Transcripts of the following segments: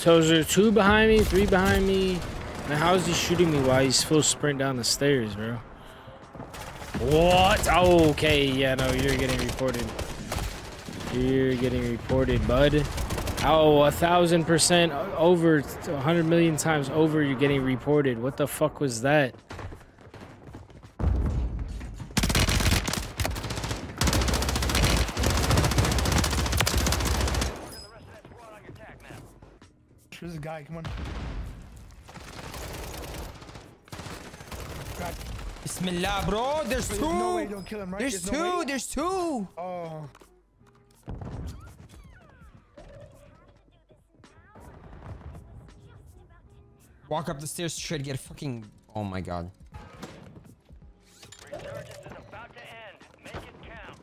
So is there 2 behind me, 3 behind me? And how is he shooting me while he's full sprint down the stairs, bro? What? Oh, okay, yeah, no, you're getting reported. You're getting reported, bud. Oh, 1,000% over, 100 million times over, you're getting reported. What the fuck was that? There's a guy, come on. God. Bismillah, bro. There's 2. No way you don't kill him, right? There's no 2. way? There's 2. Oh. Walk up the stairs to try to get a fucking. Oh my god. Resurgence is about to end. Make it count.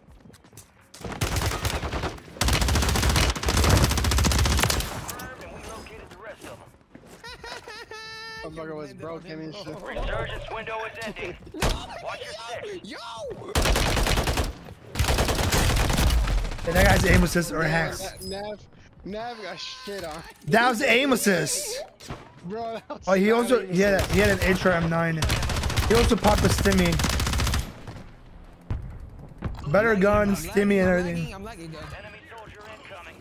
Confirmed, and we located the rest of them. Motherfucker was broken and shit. Resurgence window is ending. Watch your six. Yo! And that guy's aim assist or hacks. Nav got shit on. That was aim assist. Bro, that was Oh, he had an HRM9. He also popped the stimmy. Better gun, stimmy, and everything. I'm lagging, guys. Enemy soldier incoming.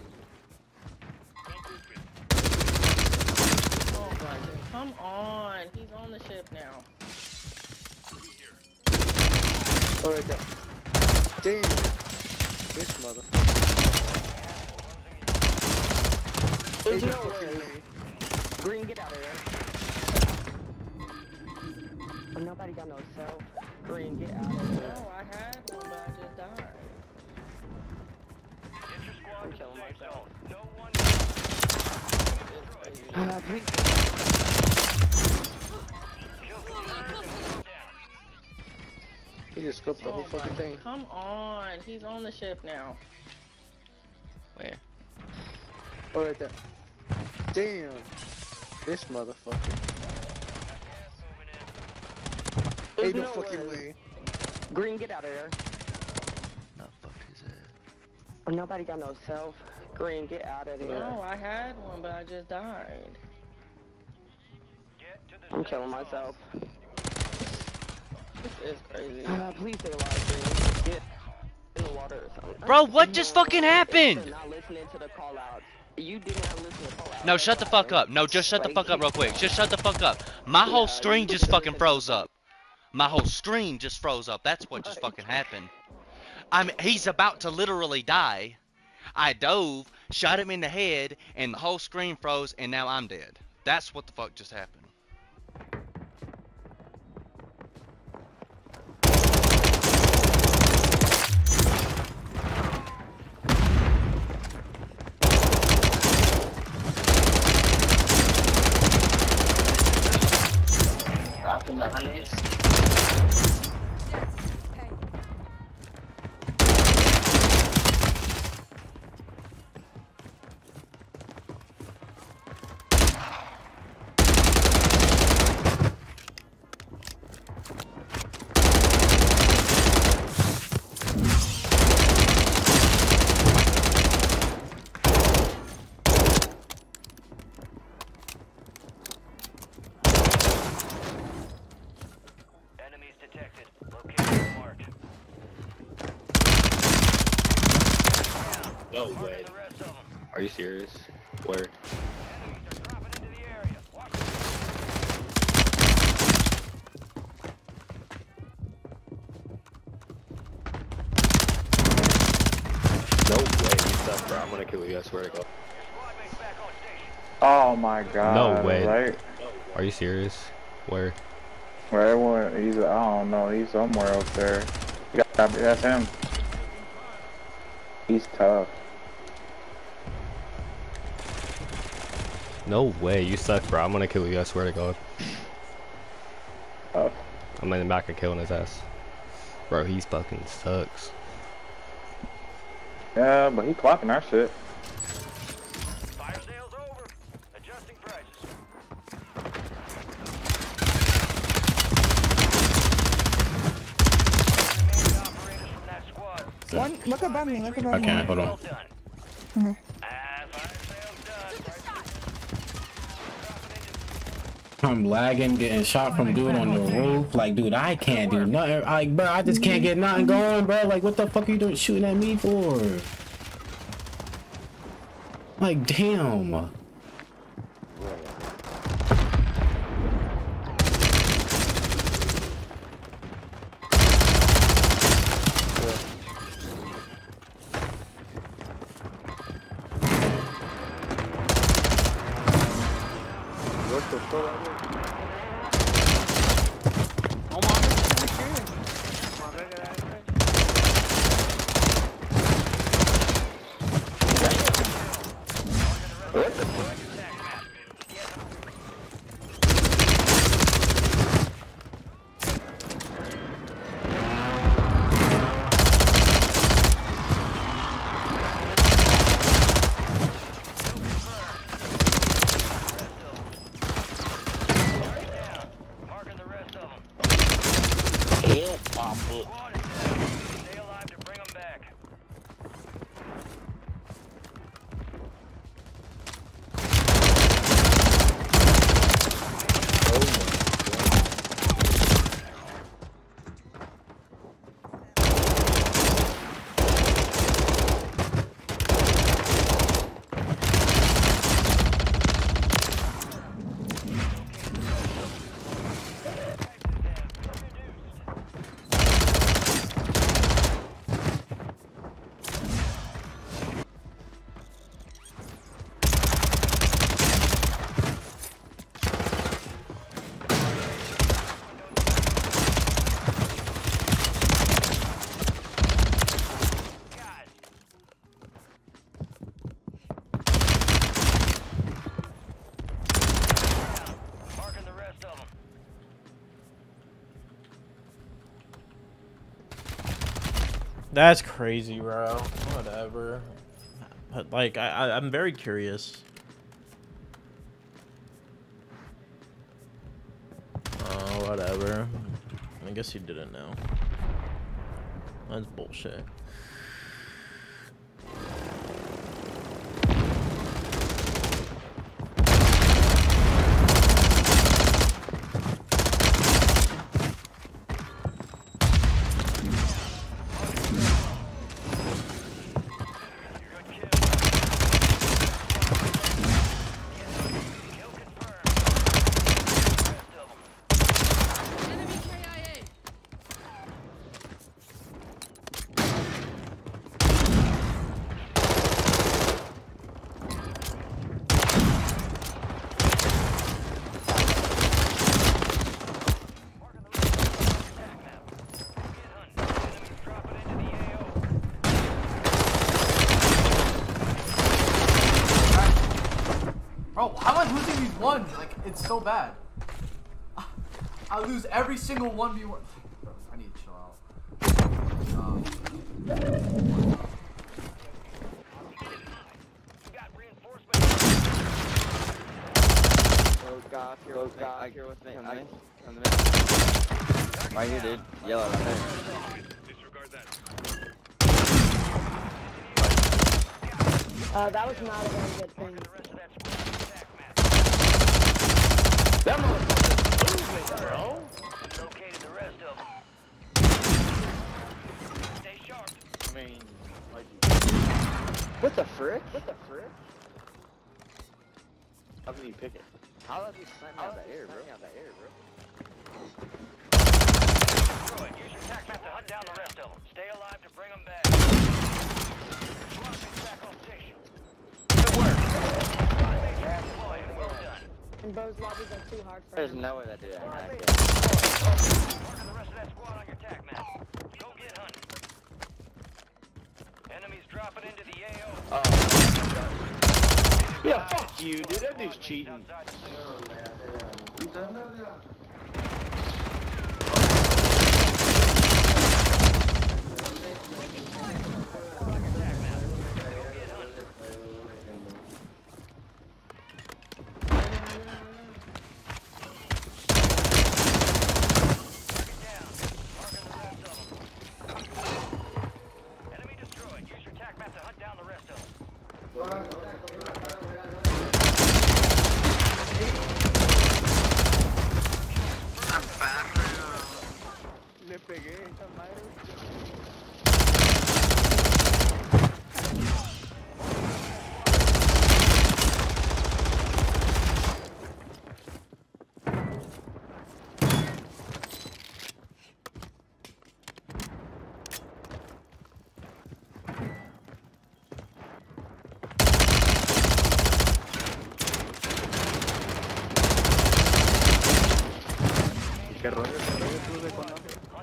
Oh my god, come on. He's on the ship now. Oh, right there. Damn. This mother. There's no way. Green, get out of there. Nobody got no self. Green, get out of there. No, I had one, but I just died. Get your squad to the safe zone. No one. He just scoped the whole fucking thing. Come on. He's on the ship now. Where? Oh, right there. Damn. This motherfucker. Ain't no fucking way. Green, get out of there. The fuck is that? Nobody got no self. Green, get out of there. No, I had one, but I just died. Get to the I'm safe killing zone. myself. This is crazy. Please stay alive, Green. Get in the water or something. Bro, what just fucking happened? You're not listening to the call outs. You did not listen to the call outs. No, shut the fuck up. No, just shut the fuck up real quick. Just shut the fuck up. My whole screen just fucking froze up. My whole screen just froze up. That's what just fucking happened. He's about to literally die. I dove, shot him in the head, and the whole screen froze, and now I'm dead. That's what the fuck just happened. Enemies detected. Location marked. No Marking way. the rest of them. Are you serious? Where? Enemies are dropping into the area. Watch it. No way. You suck, bro. I'm gonna kill you. I swear to God. Squad mates back on station. Oh my god. No way. Right? Are you serious? Where? Where everyone, I don't know, he's somewhere up there. That's him. He's tough. No way. You suck, bro. I'm gonna kill you. I swear to God. Tough. I'm in the back of killing his ass. Bro, he's fucking sucks. Yeah, but he clocking our shit. Fire sales over. Adjusting prices. Remaining operators from that squad. One, look above me, look above me. Okay, hold on. Well done. Fire sales done. from lagging, getting shot from dude on the roof. Like, dude, I can't do nothing. Like, bro, I just can't get nothing going, bro. Like, what the fuck are you doing shooting at me for? Like, damn. That's crazy, bro. Whatever. But, like, I'm very curious. Oh, whatever. I guess he didn't know. That's bullshit. Bro, how am I losing these ones? Like, it's so bad. I lose every single 1v1. Bro, I need to chill out. Those guys here with me. Right here, dude. Yellow right there. That was not a very good thing. That motherfucker's moving, bro. Located the rest of them. Stay sharp. I mean, like, what the frick? What the frick? How can you pick it? How does he slam me out the air, bro? Use your tac map to hunt down the rest of them. Stay alive to bring them back. Back on station. Good work. Well done. And Bo's lobbies are too hard for There's him. no way that dude ain't hacked it. Marking the rest of that squad on your tac map. Go get hunting. Enemies dropping into the AO. Oh. Yeah, fuck you, dude. That dude's cheating. pegué esa madre. ¿Qué rollo tú de conoces?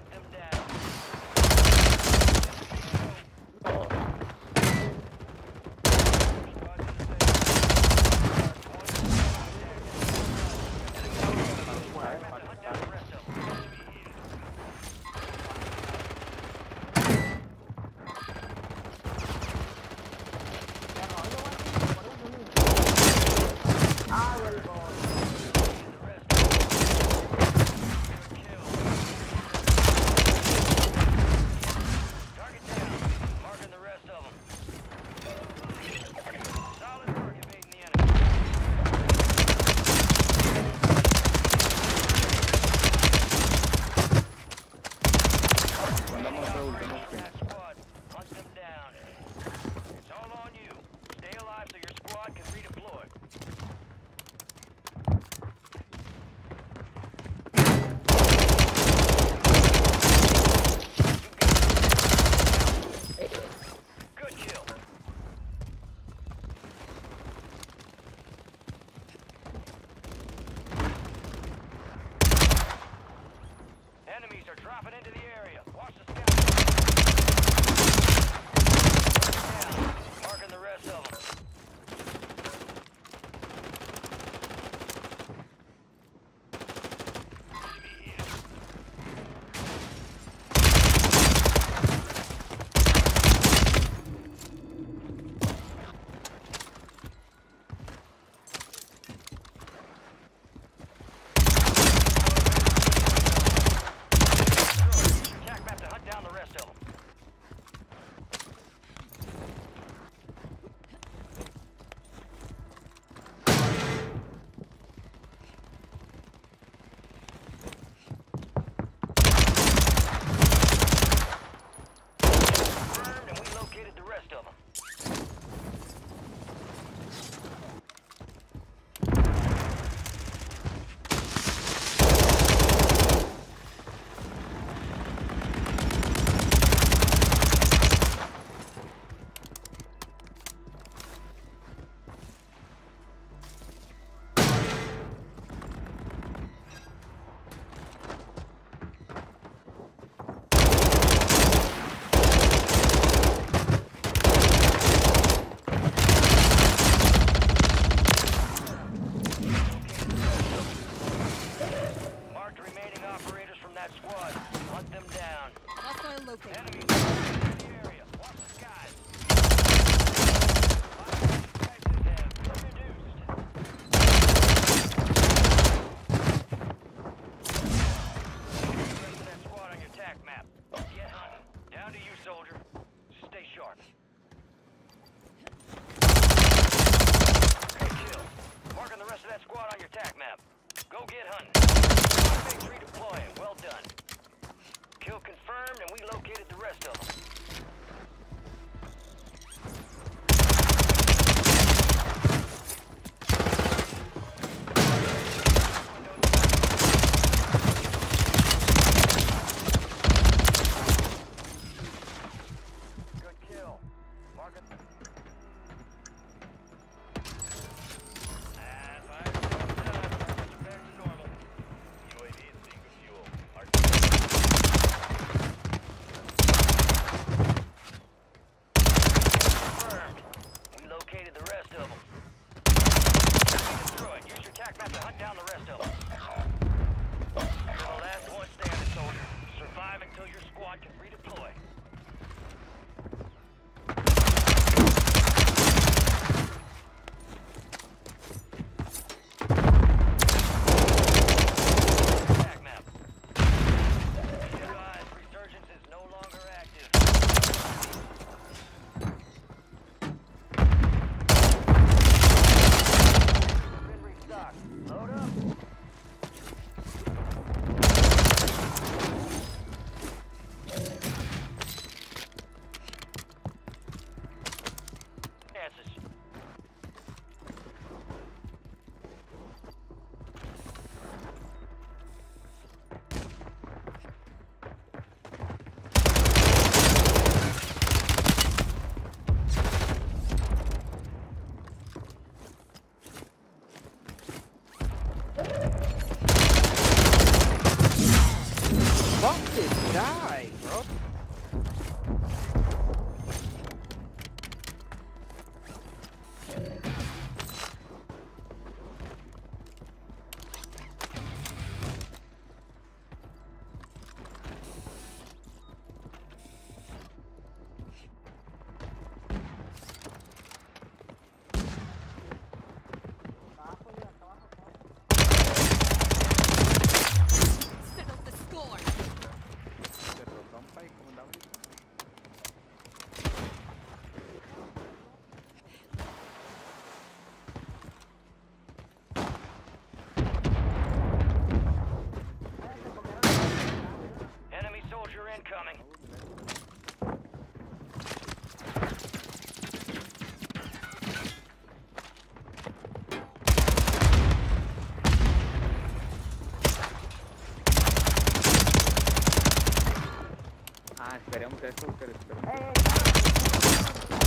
Enemies are dropping into the area. Watch the sky. Marking the rest of them. fuck this guy, bro? Enemy soldier incoming. Ah, esperemos eso, esperemos.